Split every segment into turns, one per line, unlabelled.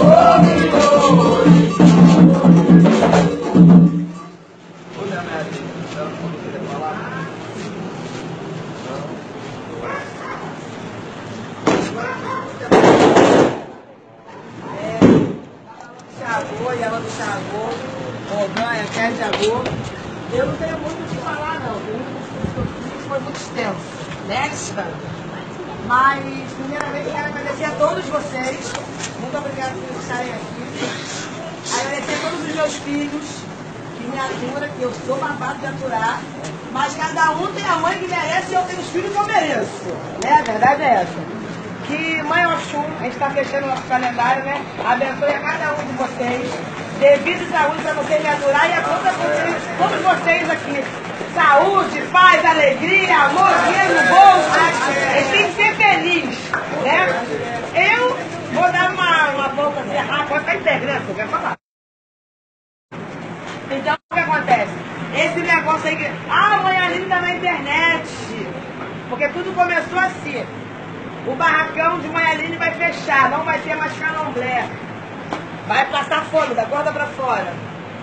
Eu não tenho muito o que falar, não. Foi muito extenso, né, Alexandre? Mas, primeiramente, quero agradecer a todos vocês. Muito obrigada por estarem aqui. Agradecer a todos os meus filhos, que me aturam, que eu sou babado de aturar. Mas cada um tem a mãe que merece e eu tenho os filhos que eu mereço. Né? A verdade é essa. Que Mãe Oxum, a gente está fechando o nosso calendário, né? Abençoe a cada um de vocês. Dê vida e saúde para vocês me adorar e a todos vocês aqui. Saúde, paz, alegria, amor, dinheiro no bolso. A gente tem que ser feliz, né? Eu vou dar uma volta assim rápida, pode estar integrando, eu quero falar. Então, o que acontece? Esse negócio aí que... Ah, Mãe Aline tá na internet. Porque tudo começou assim. O barracão de Mãe Aline vai fechar, não vai ter mais candomblé. Vai passar fome, da corda pra fora.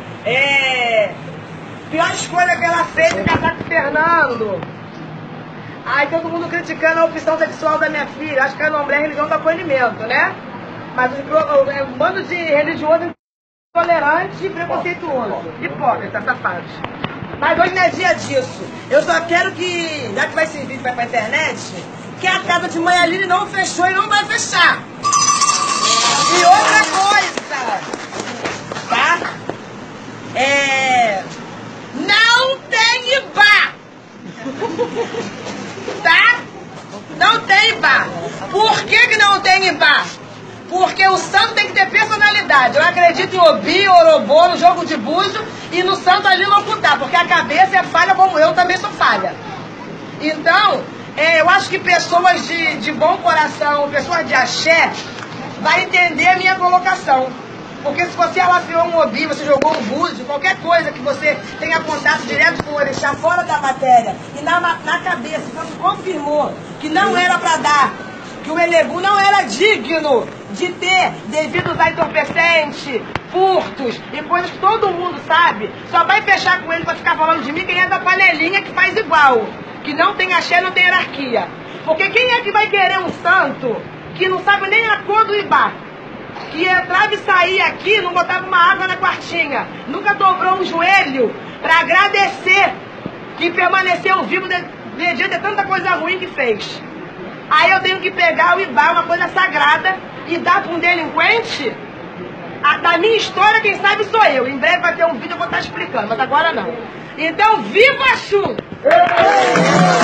Pior escolha que ela fez de casar com o Fernando. Aí todo mundo criticando a opção sexual da minha filha. Acho que candomblé é religião do acolhimento, né? Mas um bando de religioso intolerante e preconceituoso. Hipócrita, safados. Mas hoje não é dia disso. Eu só quero que, já que vai ser vídeo, vai pra internet, que a casa de Mãe Aline não fechou e não vai fechar. E outra coisa, tá? Não tem IBA. Tá? Não tem IBA. Por que não tem IBA? Porque o santo tem que ter personalidade. Eu acredito em Obi, Orobô, no jogo de búzio e no santo ali não putar, porque a cabeça é falha como eu também sou falha. Então, eu acho que pessoas de bom coração, pessoas de axé, vai entender a minha colocação. Porque se você alafiou um Obi, você jogou um búzio, qualquer coisa que você tenha contato direto com o orixá fora da matéria e na cabeça, então confirmou que não era para dar, que o Elegu não era digno de ter, devido a entorpecente, furtos e coisas que todo mundo sabe, só vai fechar com ele para ficar falando de mim quem é da panelinha que faz igual, que não tem axé, não tem hierarquia. Porque quem é que vai querer um santo que não sabe nem a cor do Ibá? Que entrava e saía aqui, não botava uma água na quartinha, nunca dobrou um joelho para agradecer que permaneceu vivo de tanta coisa ruim que fez. Aí eu tenho que pegar o Ibá, uma coisa sagrada, e dar para um delinquente? Da minha história, quem sabe sou eu. Em breve vai ter um vídeo, eu vou estar explicando, mas agora não. Então, viva Xum!